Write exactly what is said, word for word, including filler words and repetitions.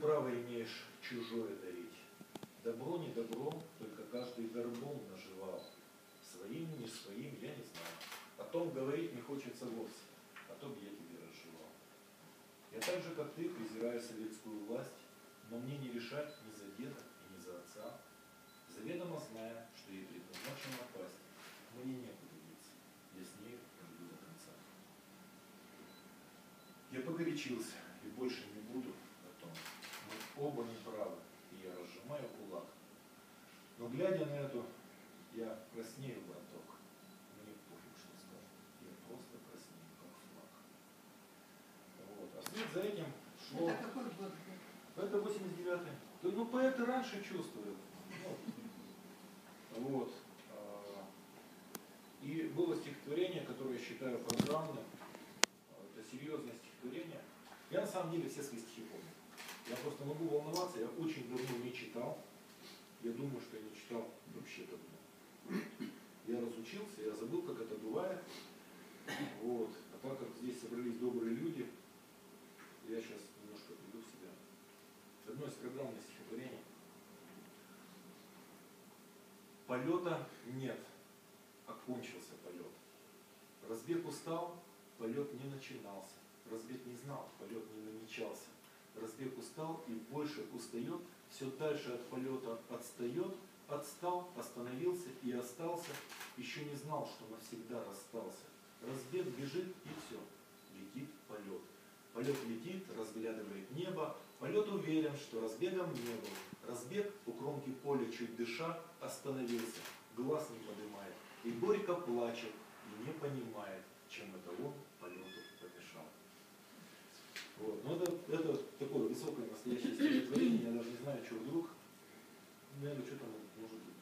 право имеешь чужое дарить. Добро не добром, только каждый горбом наживал. Своим, не своим, я не знаю. О том говорить не хочется вовсе, о том я тебе разжевал. Я так же, как ты, презираю советскую власть, но мне не решать ни за деда и ни за отца, заведомо зная, что ей предназначено пасть. Мне некуда деться, я с ней пойду до конца. Я погорячился и больше не буду о том. Мы оба неправы, и я разжимаю кулак. Но глядя на эту, я краснею в глоток. Мне пофиг, что скажут. Я просто краснею, как флаг. Вот. А вслед за этим шло... Это какой год? Это восемьдесят девятый. Ну, поэты раньше чувствуют. Ну, вот. И было стихотворение, которое я считаю программным. Это серьезное стихотворение. Я на самом деле все свои стихи помню. Я просто могу волноваться, я очень давно не читал. Я думаю, что я не читал вообще давно. Я разучился, я забыл, как это бывает. Вот. А так как здесь собрались добрые люди, я сейчас немножко приду в себя. Одно из программных стихотворений. Полета нет, окончился полет. Разбег устал, полет не начинался. Разбег не знал, полет не намечался. Разбег устал и больше устает, все дальше от полета отстает, отстал, остановился и остался, еще не знал, что навсегда расстался. Разбег бежит и все, летит полет. Полет летит, разглядывает небо, полет уверен, что разбегом не был. Разбег у кромки поля, чуть дыша, остановился, глаз не поднимает, и горько плачет, и не понимает, чем это он полету помешал. Вот. Но это, это такое высокое настоящее стихотворение, я даже не знаю, что вдруг, наверное, что там может быть.